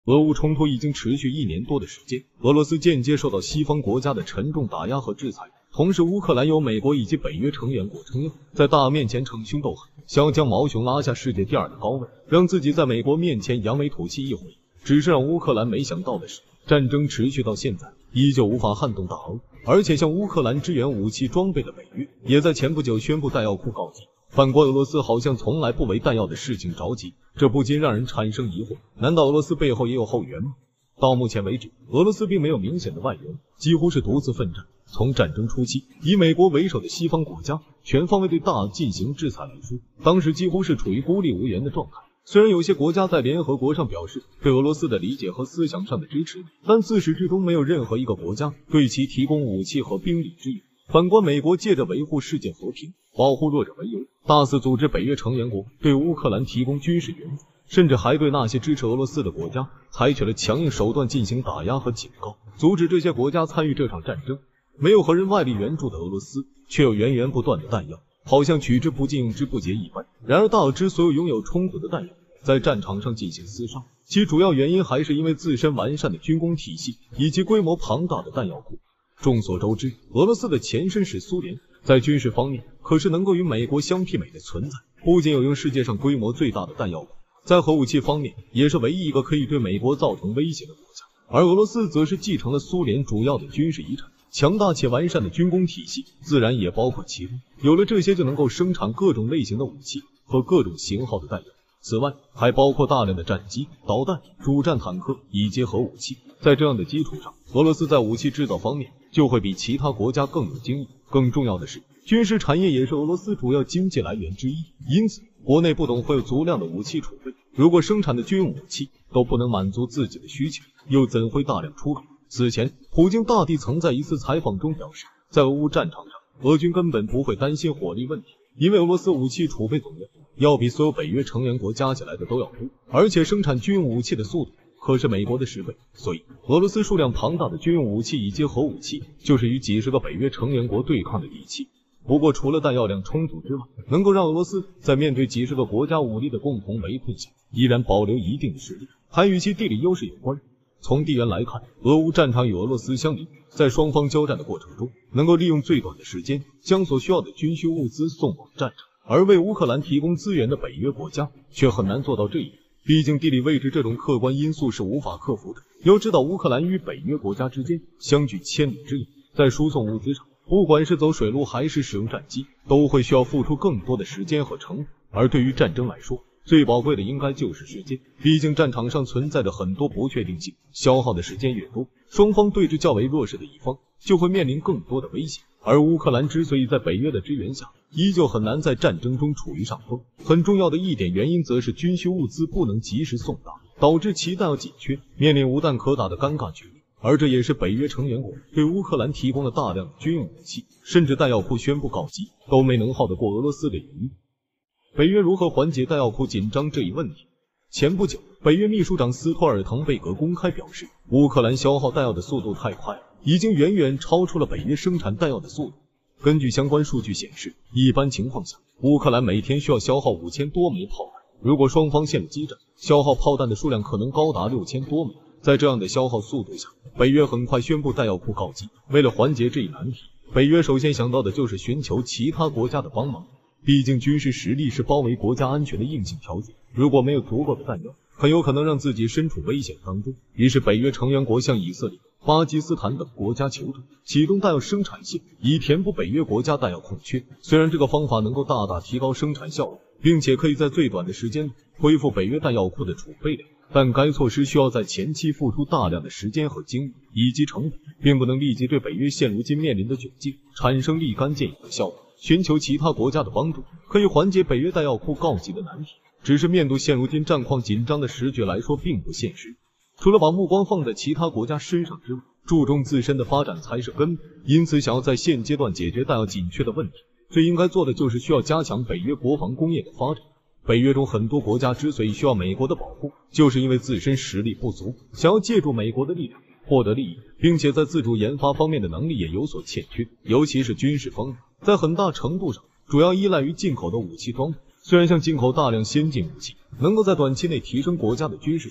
俄乌冲突已经持续1年多的时间，俄罗斯间接受到西方国家的沉重打压和制裁。同时，乌克兰由美国以及北约成员国撑腰，在大面前逞凶斗狠，想要将毛熊拉下世界第2的高位，让自己在美国面前扬眉吐气一回。只是让乌克兰没想到的是，战争持续到现在，依旧无法撼动大俄，而且向乌克兰支援武器装备的北约，也在前不久宣布弹药库告急。反观俄罗斯好像从来不为弹药的事情着急，这不禁让人产生疑惑，难道俄罗斯背后也有后援吗？到目前为止，俄罗斯并没有明显的外援，几乎是独自奋战。从战争初期，以美国为首的西方国家全方位对大俄进行制裁来说，当时几乎是处于孤立无援的状态。虽然有些国家在联合国上表示对俄罗斯的理解和思想上的支持，但自始至终没有任何一个国家对其提供武器和兵力支援。反观美国借着维护世界和平、保护弱者为由，大肆组织北约成员国对乌克兰提供军事援助，甚至还对那些支持俄罗斯的国家采取了强硬手段进行打压和警告，阻止这些国家参与这场战争。没有何人外力援助的俄罗斯，却有源源不断的弹药，好像取之不尽用之不竭一般。然而大俄之所以拥有充足的弹药，在战场上进行厮杀，其主要原因还是因为自身完善的军工体系以及规模庞大的弹药库。众所周知，俄罗斯的前身是苏联，在军事方面可是能够与美国相媲美的存在，不仅有用世界上规模最大的弹药库，在核武器方面也是唯一一个可以对美国造成威胁的国家。而俄罗斯则是继承了苏联主要的军事遗产，强大且完善的军工体系自然也包括其中，有了这些就能够生产各种类型的武器和各种型号的弹药。此外，还包括大量的战机、导弹、主战坦克以及核武器。在这样的基础上，俄罗斯在武器制造方面就会比其他国家更有经验。更重要的是，军事产业也是俄罗斯主要经济来源之一，因此国内不懂会有足量的武器储备。如果生产的军用武器都不能满足自己的需求，又怎会大量出口？此前，普京大帝曾在一次采访中表示，在俄乌战场上，俄军根本不会担心火力问题，因为俄罗斯武器储备总量要比所有北约成员国加起来的都要多，而且生产军用武器的速度可是美国的10倍，所以俄罗斯数量庞大的军用武器以及核武器就是与几十个北约成员国对抗的利器。不过除了弹药量充足之外，能够让俄罗斯在面对几十个国家武力的共同围困下依然保留一定的实力，还与其地理优势有关。从地缘来看，俄乌战场与俄罗斯相邻，在双方交战的过程中，能够利用最短的时间将所需要的军需物资送往战场，而为乌克兰提供资源的北约国家却很难做到这一点。毕竟地理位置这种客观因素是无法克服的。要知道，乌克兰与北约国家之间相距千里之远，在输送物资上，不管是走水路还是使用战机，都会需要付出更多的时间和成本。而对于战争来说，最宝贵的应该就是时间，毕竟战场上存在着很多不确定性，消耗的时间越多，双方对峙较为弱势的一方就会面临更多的威胁。而乌克兰之所以在北约的支援下依旧很难在战争中处于上风，很重要的一点原因则是军需物资不能及时送达，导致其弹药紧缺，面临无弹可打的尴尬局面。而这也是北约成员国对乌克兰提供了大量的军用武器，甚至弹药库宣布告急都没能耗得过俄罗斯的原因。北约如何缓解弹药库紧张这一问题？前不久，北约秘书长斯托尔滕贝格公开表示，乌克兰消耗弹药的速度太快了，已经远远超出了北约生产弹药的速度。根据相关数据显示，一般情况下，乌克兰每天需要消耗5000多枚炮弹，如果双方陷入激战，消耗炮弹的数量可能高达6000多枚。在这样的消耗速度下，北约很快宣布弹药库告急。为了缓解这一难题，北约首先想到的就是寻求其他国家的帮忙。毕竟军事实力是包围国家安全的硬性条件，如果没有足够的弹药，很有可能让自己身处危险当中。于是北约成员国向以色列、巴基斯坦等国家求助，启动弹药生产线，以填补北约国家弹药空缺。虽然这个方法能够大大提高生产效率，并且可以在最短的时间内恢复北约弹药库的储备量，但该措施需要在前期付出大量的时间和精力以及成本，并不能立即对北约现如今面临的窘境产生立竿见影的效果。寻求其他国家的帮助，可以缓解北约弹药库告急的难题，只是面对现如今战况紧张的时局来说并不现实。除了把目光放在其他国家身上之外，注重自身的发展才是根本。因此，想要在现阶段解决弹药紧缺的问题，最应该做的就是需要加强北约国防工业的发展。北约中很多国家之所以需要美国的保护，就是因为自身实力不足，想要借助美国的力量获得利益，并且在自主研发方面的能力也有所欠缺，尤其是军事方面，在很大程度上主要依赖于进口的武器装备。虽然像进口大量先进武器能够在短期内提升国家的军事实力，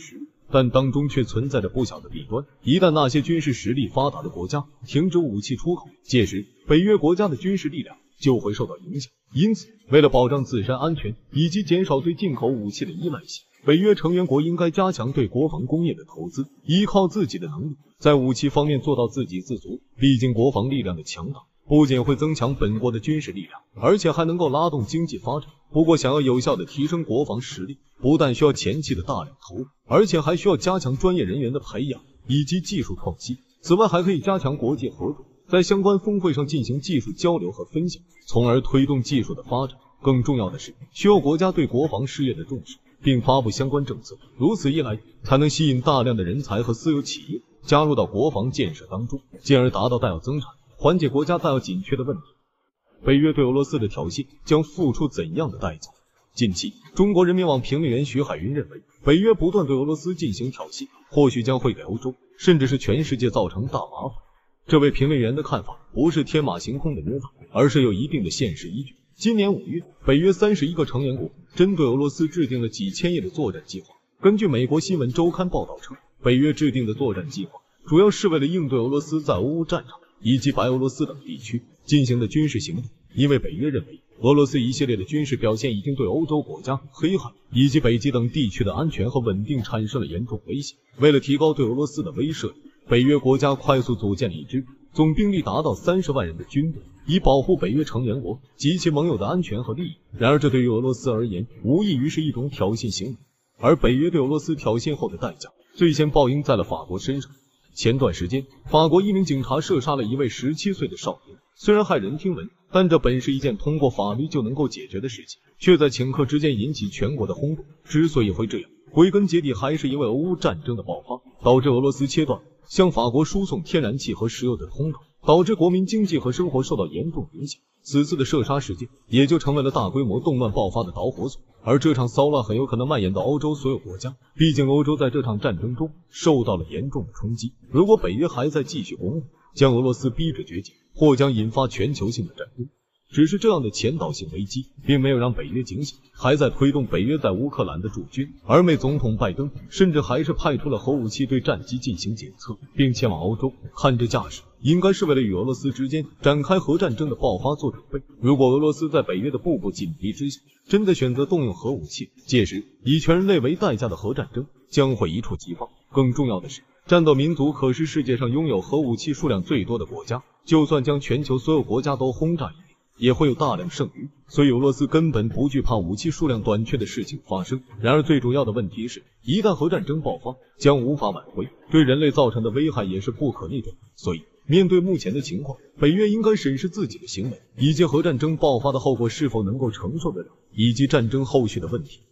但当中却存在着不小的弊端。一旦那些军事实力发达的国家停止武器出口，届时北约国家的军事力量就会受到影响。因此，为了保障自身安全以及减少对进口武器的依赖性，北约成员国应该加强对国防工业的投资，依靠自己的能力，在武器方面做到自给自足。毕竟国防力量的强大不仅会增强本国的军事力量，而且还能够拉动经济发展。不过，想要有效地提升国防实力，不但需要前期的大量投入，而且还需要加强专业人员的培养以及技术创新。此外，还可以加强国际合作，在相关峰会上进行技术交流和分享，从而推动技术的发展。更重要的是，需要国家对国防事业的重视，并发布相关政策。如此一来，才能吸引大量的人才和私有企业加入到国防建设当中，进而达到弹药增产，缓解国家弹药紧缺的问题。北约对俄罗斯的挑衅将付出怎样的代价？近期，中国人民网评论员徐海云认为，北约不断对俄罗斯进行挑衅，或许将会给欧洲，甚至是全世界造成大麻烦。这位评论员的看法不是天马行空的捏造，而是有一定的现实依据。今年5月，北约31个成员国针对俄罗斯制定了几千页的作战计划。根据美国新闻周刊报道称，北约制定的作战计划主要是为了应对俄罗斯在欧乌战场以及白俄罗斯等地区进行的军事行动。因为北约认为，俄罗斯一系列的军事表现已经对欧洲国家、黑海以及北极等地区的安全和稳定产生了严重威胁。为了提高对俄罗斯的威慑力，北约国家快速组建了一支总兵力达到30万人的军队，以保护北约成员国及其盟友的安全和利益。然而，这对于俄罗斯而言，无异于是一种挑衅行为。而北约对俄罗斯挑衅后的代价，最先报应在了法国身上。前段时间，法国一名警察射杀了一位17岁的少年，虽然骇人听闻，但这本是一件通过法律就能够解决的事情，却在顷刻之间引起全国的轰动。之所以会这样，归根结底还是因为俄乌战争的爆发，导致俄罗斯切断向法国输送天然气和石油的通道，导致国民经济和生活受到严重影响。此次的射杀事件也就成为了大规模动乱爆发的导火索，而这场骚乱很有可能蔓延到欧洲所有国家，毕竟欧洲在这场战争中受到了严重的冲击。如果北约还在继续攻击，将俄罗斯逼至绝境，或将引发全球性的战争。只是这样的前导性危机并没有让北约警醒，还在推动北约在乌克兰的驻军。而美总统拜登甚至还是派出了核武器对战机进行检测，并前往欧洲。看这架势，应该是为了与俄罗斯之间展开核战争的爆发做准备。如果俄罗斯在北约的步步紧逼之下真的选择动用核武器，届时以全人类为代价的核战争将会一触即发。更重要的是，战斗民族可是世界上拥有核武器数量最多的国家，就算将全球所有国家都轰炸一遍，也会有大量剩余，所以俄罗斯根本不惧怕武器数量短缺的事情发生。然而最主要的问题是，一旦核战争爆发，将无法挽回，对人类造成的危害也是不可逆转。所以面对目前的情况，北约应该审视自己的行为，以及核战争爆发的后果是否能够承受得了，以及战争后续的问题。